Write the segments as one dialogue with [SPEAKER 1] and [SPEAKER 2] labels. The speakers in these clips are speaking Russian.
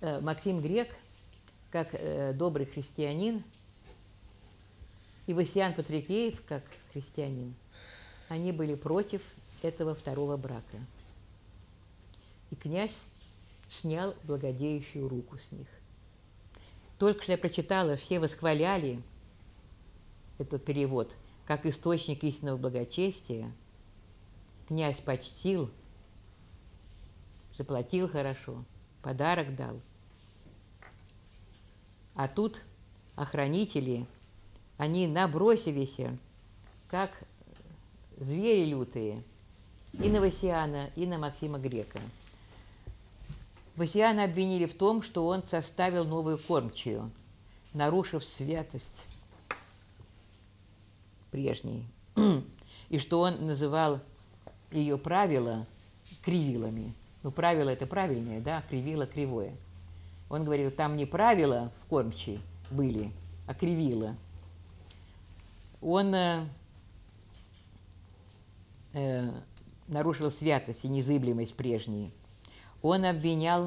[SPEAKER 1] Максим Грек, как добрый христианин, и Васиан Патрикеев, как христианин, они были против этого второго брака. И князь снял благодеющую руку с них. Только что я прочитала, все восхваляли этот перевод как источник истинного благочестия. Князь почтил, заплатил хорошо, подарок дал. А тут охранители, они набросились, как звери лютые, и на Васиана, и на Максима Грека. Васиана обвинили в том, что он составил новую кормчую, нарушив святость прежней, и что он называл ее правила кривилами. Ну, правило – это правильное, да, кривило – кривое. Он говорил, там не правила в кормчей были, а кривила. Он нарушил святость и незыблемость прежней. Он обвиняли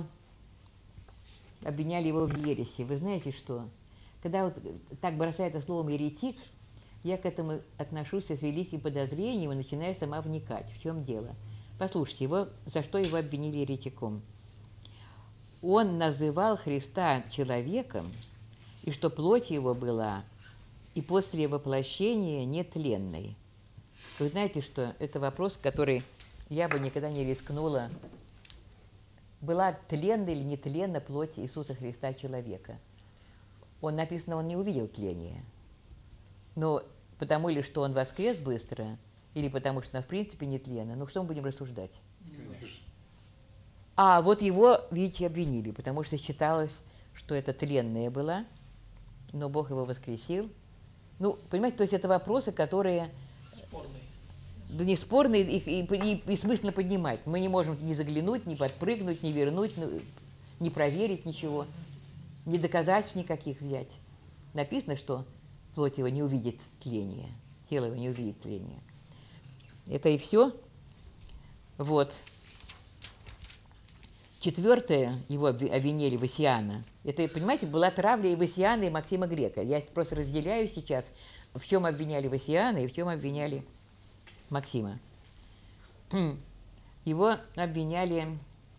[SPEAKER 1] его в ереси. Вы знаете что? Когда вот так бросается словом «еретик», я к этому отношусь с великим подозрением и начинаю сама вникать. В чем дело? Послушайте, за что его обвинили еретиком? Он называл Христа человеком, и что плоть его была и после воплощения нетленной. Вы знаете, что это вопрос, который я бы никогда не рискнула. Была тленна или нетленна плоть Иисуса Христа человека? Написано, он не увидел тления. Но потому ли, что он воскрес быстро, или потому что, в принципе, нетленна, ну что мы будем рассуждать?
[SPEAKER 2] Конечно.
[SPEAKER 1] А вот его, видите, обвинили, потому что считалось, что это тленная была, но Бог его воскресил. Ну, понимаете, то есть это вопросы, которые…
[SPEAKER 2] Спорные.
[SPEAKER 1] Да не спорные, их и смысленно поднимать. Мы не можем ни заглянуть, ни подпрыгнуть, ни вернуть, ни проверить ничего, ни доказательств никаких взять. Написано, что плоть его не увидит тления, тело его не увидит тления. Это и все. Вот. Четвертое его обвинили Васиана. Это, понимаете, была травля и Васиана, и Максима Грека. Я просто разделяю сейчас, в чем обвиняли Васиана и в чем обвиняли Максима. Его обвиняли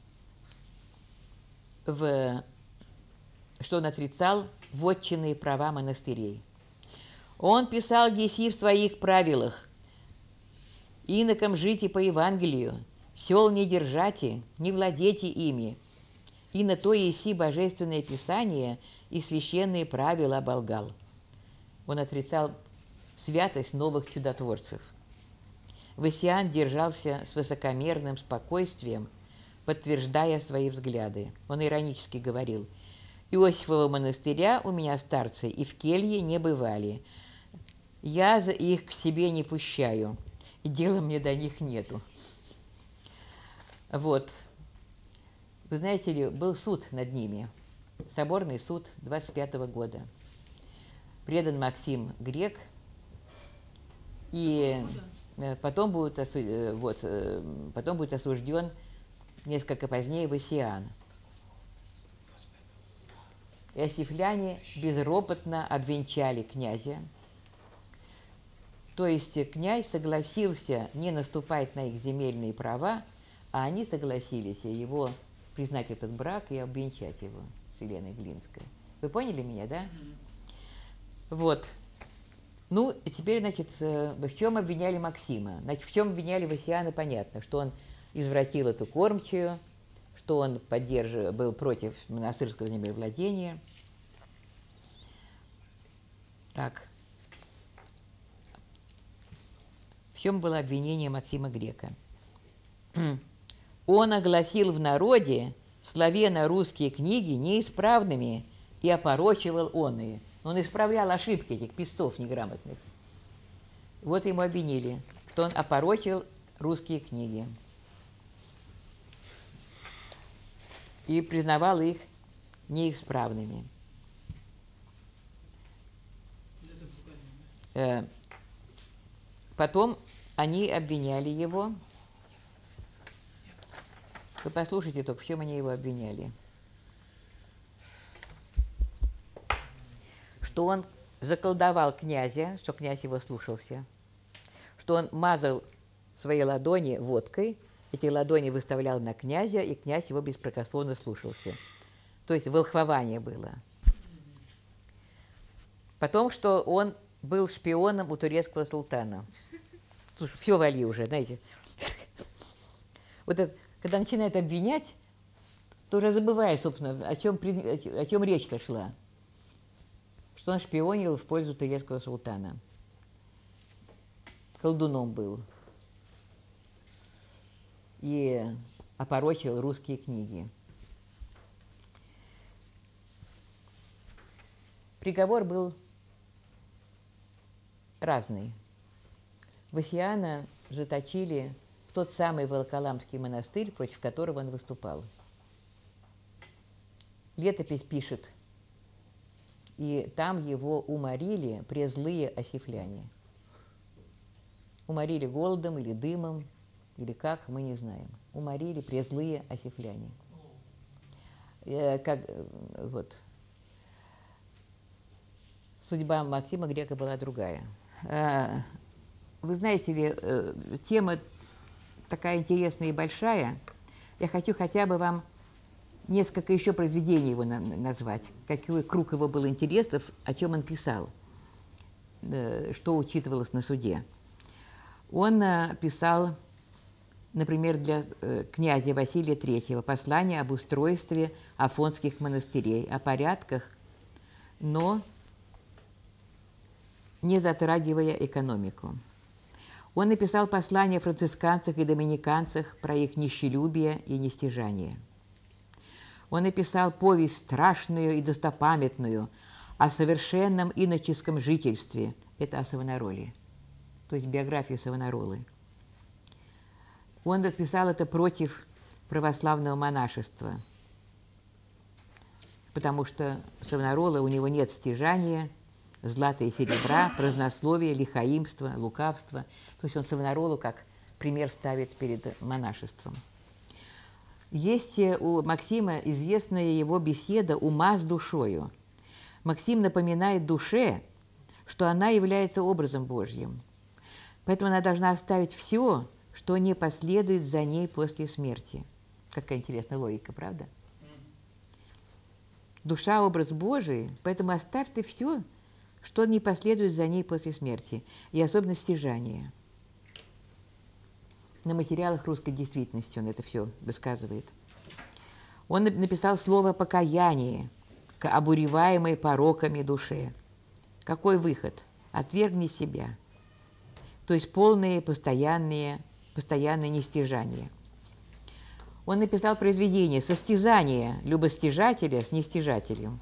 [SPEAKER 1] что он отрицал вотчинные права монастырей. Он писал еси в своих правилах: «Инокам жите по Евангелию, сел не держате, не владейте ими, и на то еси божественное писание и священные правила оболгал». Он отрицал святость новых чудотворцев. Васиан держался с высокомерным спокойствием, подтверждая свои взгляды. Он иронически говорил: «Иосифова монастыря у меня старцы и в келье не бывали. Я за их к себе не пущаю, и дела мне до них нету». Вот. Вы знаете ли, был суд над ними, соборный суд 25-го года. Предан Максим Грек, и потом будет осужден несколько позднее Васиан. Иосифляне безропотно обвенчали князя. То есть князь согласился не наступать на их земельные права, а они согласились его признать этот брак и обвенчать его с Еленой Глинской. Вы поняли меня, да? Вот. Ну, теперь, значит, в чем обвиняли Максима? Значит, в чем обвиняли Васиана, понятно, что он извратил эту кормчую, что он был против монастырского землевладения. Так. В чем было обвинение Максима Грека? Он огласил в народе славяно-русские книги неисправными и опорочивал оные. Он исправлял ошибки этих писцов неграмотных. Вот ему обвинили, что он опорочил русские книги и признавал их неисправными. Потом они обвиняли его. Вы послушайте только, в чем они его обвиняли. что он заколдовал князя, что князь его слушался, что он мазал свои ладони водкой, эти ладони выставлял на князя, и князь его беспрекословно слушался. То есть волхвование было. Потом, что он был шпионом у турецкого султана. Слушай, все вали уже, знаете. Вот это, когда начинают обвинять, то уже забывая, собственно, о чем речь-то шла. Что он шпионил в пользу турецкого султана. Колдуном был. И опорочил русские книги. Приговор был разный. Васиана заточили в тот самый Волоколамский монастырь, против которого он выступал. Летопись пишет, и там его уморили презлые осифляне. Уморили голодом или дымом, или как, мы не знаем. Уморили презлые осифляне. Вот. Судьба Максима Грека была другая. Вы знаете ли, тема такая интересная и большая. Я хочу хотя бы вам несколько еще произведений его назвать, какой круг его был интересов, о чем он писал, что учитывалось на суде. Он писал, например, для князя Василия III послание об устройстве афонских монастырей, о порядках, но не затрагивая экономику. Он написал послание о францисканцах и доминиканцах про их нищелюбие и нестяжание. Он написал повесть страшную и достопамятную о совершенном иноческом жительстве. Это о Савонароле, то есть биографию Савонаролы. Он написал это против православного монашества, потому что Савонарола, у него нет стяжания, злата и серебра, празднословия, лихаимства, лукавства. То есть он Савонаролу как пример ставит перед монашеством. Есть у Максима известная его беседа «Ума с душою». Максим напоминает душе, что она является образом Божьим. Поэтому она должна оставить все, что не последует за ней после смерти. Какая интересная логика, правда? Душа – образ Божий, поэтому оставь ты все, что не последует за ней после смерти, и особенно стяжание. На материалах русской действительности он это все высказывает. Он написал слово «покаяние» к обуреваемой пороками душе. Какой выход? Отвергни себя. То есть полное постоянное нестяжание. Он написал произведение «Состязание любостяжателя с нестяжателем».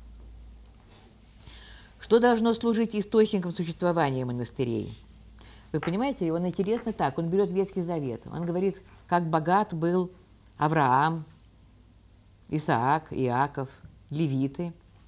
[SPEAKER 1] Что должно служить источником существования монастырей? Вы понимаете, он интересно так, он берет Ветхий Завет, он говорит, как богат был Авраам, Исаак, Иаков, левиты.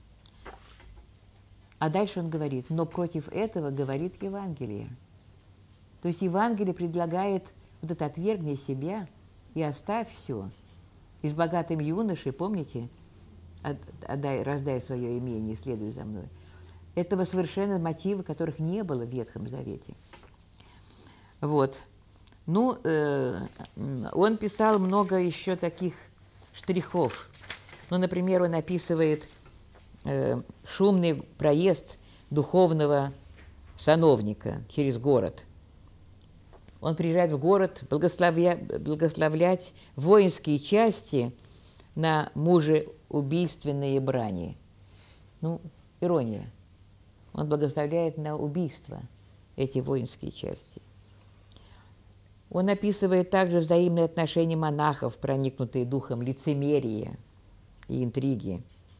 [SPEAKER 1] А дальше он говорит, но против этого говорит Евангелие. То есть Евангелие предлагает вот это «отвергни себя и оставь все». И с богатым юношей, помните, раздай свое имение и следуй за мной. Этого совершенно мотива, которых не было в Ветхом Завете. Вот. Ну, он писал много еще таких штрихов. Ну, например, он описывает шумный проезд духовного сановника через город. Он приезжает в город благословлять воинские части на мужеубийственные брани. Ну, ирония. Он благословляет на убийство эти воинские части. Он описывает также взаимные отношения монахов, проникнутые духом лицемерия и интриги.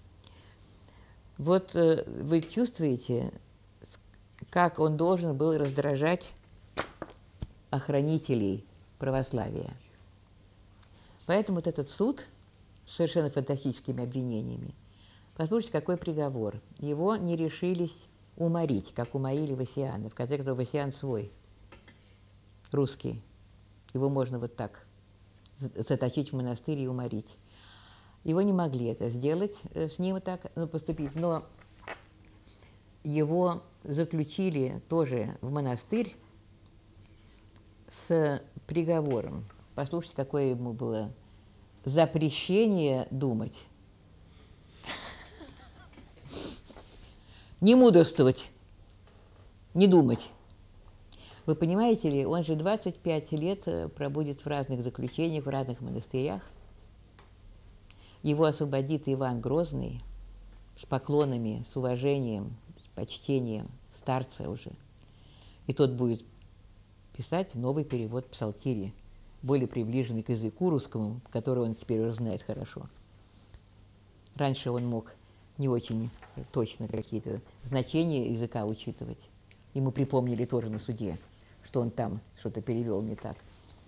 [SPEAKER 1] Вот вы чувствуете, как он должен был раздражать охранителей православия. Поэтому вот этот суд с совершенно фантастическими обвинениями, послушайте, какой приговор. Его не решились уморить, как уморили Васиана. В конце концов, Васиан свой, русский. Его можно вот так заточить в монастырь и уморить. Его не могли это сделать, с ним так поступить. Но его заключили тоже в монастырь с приговором. Послушайте, какое ему было запрещение думать. Не мудрствовать, не думать. Вы понимаете ли, он же 25 лет пробудет в разных заключениях, в разных монастырях. Его освободит Иван Грозный с поклонами, с уважением, с почтением старца уже. И тот будет писать новый перевод Псалтири, более приближенный к языку русскому, который он теперь уже знает хорошо. Раньше он мог не очень точно какие-то значения языка учитывать. Ему припомнили тоже на суде, что он там что-то перевел не так.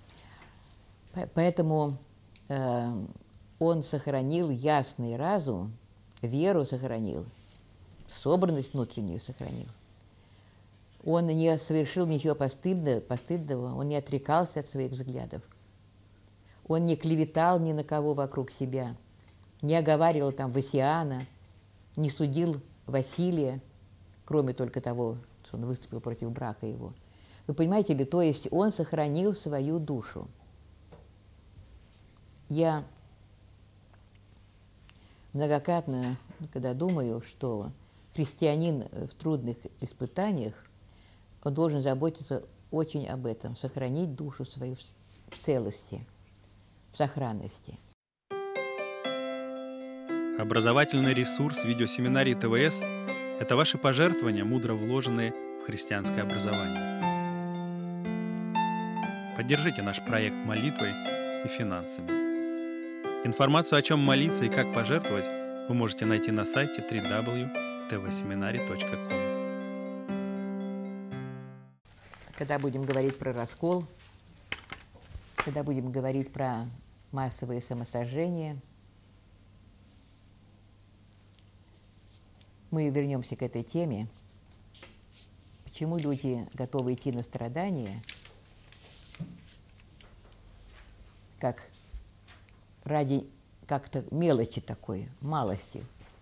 [SPEAKER 1] Поэтому он сохранил ясный разум, веру сохранил, собранность внутреннюю сохранил. Он не совершил ничего постыдного, он не отрекался от своих взглядов. Он не клеветал ни на кого вокруг себя, не оговаривал там Васиана, не судил Василия, кроме только того, что он выступил против брака его. Вы понимаете ли, то есть он сохранил свою душу. Я многократно, когда думаю, что христианин в трудных испытаниях, он должен заботиться очень об этом, сохранить душу свою в целости, в сохранности.
[SPEAKER 2] Образовательный ресурс видеосеминарий ТВС – это ваши пожертвования, мудро вложенные в христианское образование. Поддержите наш проект молитвой и финансами. Информацию, о чем молиться и как пожертвовать, вы можете найти на сайте www.tvseminary.com.
[SPEAKER 1] Когда будем говорить про раскол, когда будем говорить про массовые самосожжения, мы вернемся к этой теме. Почему люди готовы идти на страдания, как ради как-то мелочи такой, малости.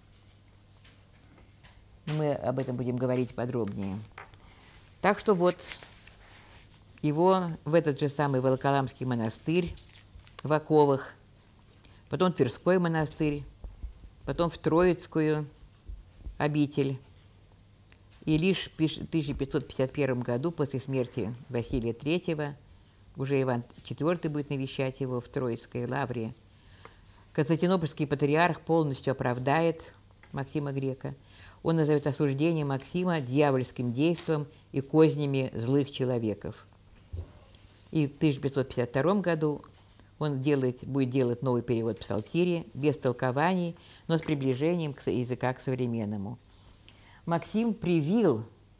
[SPEAKER 1] Мы об этом будем говорить подробнее. Так что вот его в этот же самый Волоколамский монастырь в оковах, потом Тверской монастырь, потом в Троицкую обитель. И лишь в 1551 году, после смерти Василия III, уже Иван IV будет навещать его в Троицкой лавре, Константинопольский патриарх полностью оправдает Максима Грека. Он назовет осуждение Максима дьявольским действом и кознями злых человеков. И в 1552 году он будет делать новый перевод Псалтири, без толкований, но с приближением языка к современному. Максим привил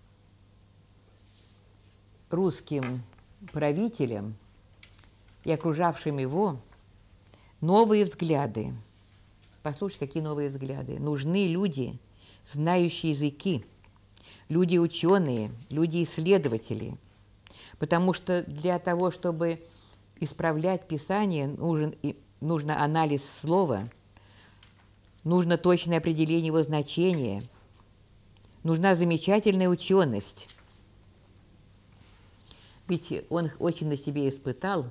[SPEAKER 1] русским правителям и окружавшим его новые взгляды. Послушайте, какие новые взгляды. Нужны люди, знающие языки, люди ученые, люди исследователи. Потому что для того, чтобы исправлять Писание, нужно анализ слова, нужно точное определение его значения, нужна замечательная ученость. Ведь он очень на себе испытал,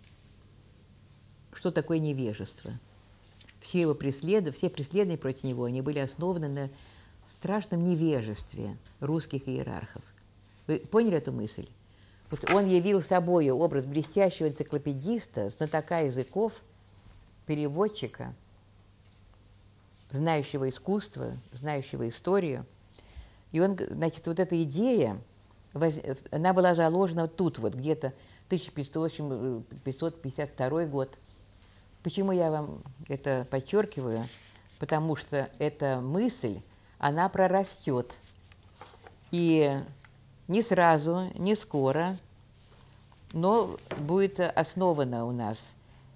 [SPEAKER 1] что такое невежество. Все преследования против него, они были основаны на страшном невежестве русских иерархов. Вы поняли эту мысль? Вот он явил собой образ блестящего энциклопедиста, знатока языков, переводчика, знающего искусство, знающего историю. И он, значит, вот эта идея, она была заложена тут вот, где-то 1552 год. Почему я вам это подчеркиваю? Потому что эта мысль, она прорастет. И не сразу, не скоро, но будет основана у нас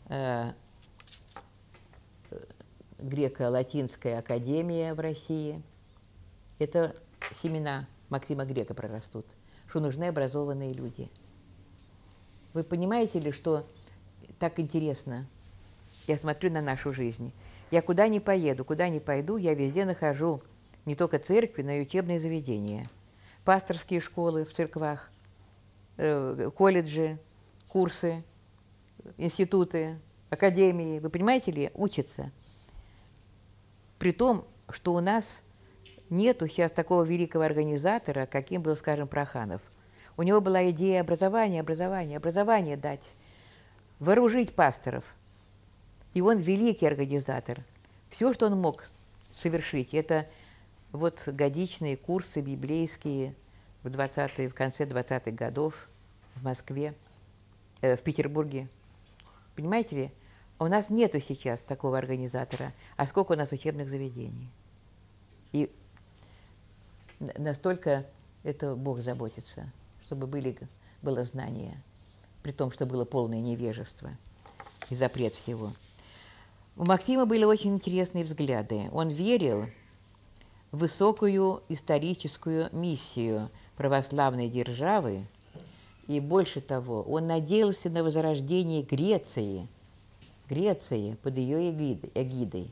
[SPEAKER 1] греко-латинская академия в России. Это семена Максима Грека прорастут, что нужны образованные люди. Вы понимаете ли, что так интересно? Я смотрю на нашу жизнь. Я куда ни поеду, куда ни пойду, я везде нахожу не только церкви, но и учебные заведения. Пасторские школы в церквах, колледжи, курсы, институты, академии, вы понимаете ли, учатся. При том, что у нас нету сейчас такого великого организатора, каким был, скажем, Проханов. У него была идея образование дать, вооружить пасторов. И он великий организатор. Все, что он мог совершить, это вот годичные курсы библейские в конце 20-х годов в Москве, в Петербурге. Понимаете ли, у нас нету сейчас такого организатора, а сколько у нас учебных заведений. И настолько это Бог заботится, чтобы было знание, при том, что было полное невежество и запрет всего. У Максима были очень интересные взгляды. Он верил в высокую историческую миссию православной державы, и больше того, он надеялся на возрождение Греции под ее эгидой.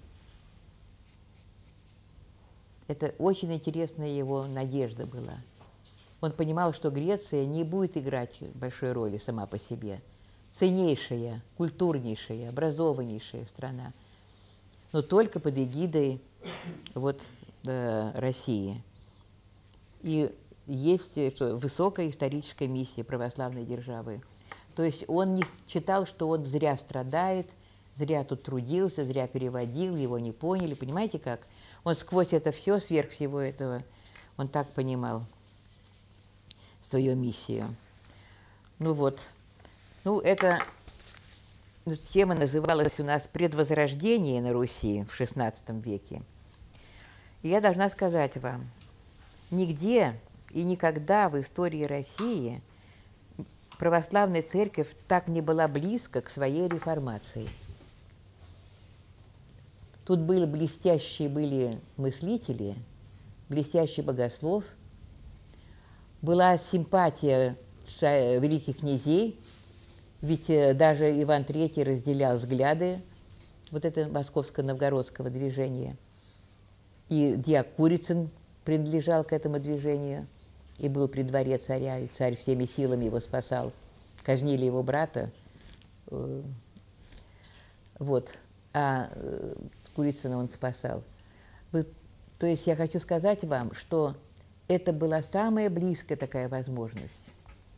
[SPEAKER 1] Это очень интересная его надежда была. Он понимал, что Греция не будет играть большой роли сама по себе. Ценнейшая, культурнейшая, образованнейшая страна, но только под эгидой России. И есть высокая историческая миссия православной державы. То есть он не считал, что он зря страдает, зря тут трудился, зря переводил, его не поняли. Понимаете как? Он сквозь это все, сверх всего этого, он так понимал свою миссию. Эта тема называлась у нас «Предвозрождение на Руси» в XVI веке. И я должна сказать вам, нигде и никогда в истории России православная церковь так не была близко к своей реформации. Тут блестящие мыслители, блестящий богослов, была симпатия великих князей, ведь даже Иван III разделял взгляды это московско-новгородского движения. И дьяк Курицын принадлежал к этому движению и был при дворе царя, и царь всеми силами его спасал. Казнили его брата. А Курицына он спасал. То есть я хочу сказать вам, что это была самая близкая такая возможность.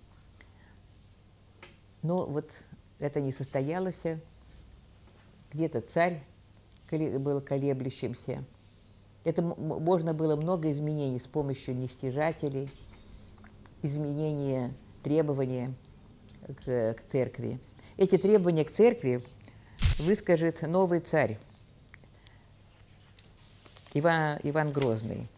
[SPEAKER 1] Но это не состоялось. Где-то царь был колеблющимся. Это можно было много изменений с помощью нестяжателей, изменения требования к церкви. Эти требования к церкви выскажет новый царь Иван Грозный.